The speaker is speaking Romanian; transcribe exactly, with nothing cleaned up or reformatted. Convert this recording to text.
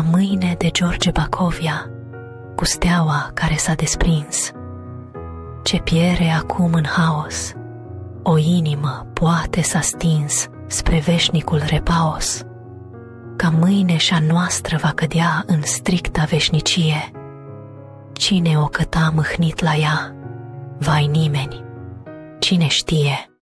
ca mâine de George Bacovia, cu steaua care s-a desprins. Ce piere acum în haos, o inimă poate s-a stins spre veșnicul repaos. Ca mâine și-a noastră va cădea în stricta veșnicie. Cine o căta mâhnit la ea? Vai nimeni, cine știe?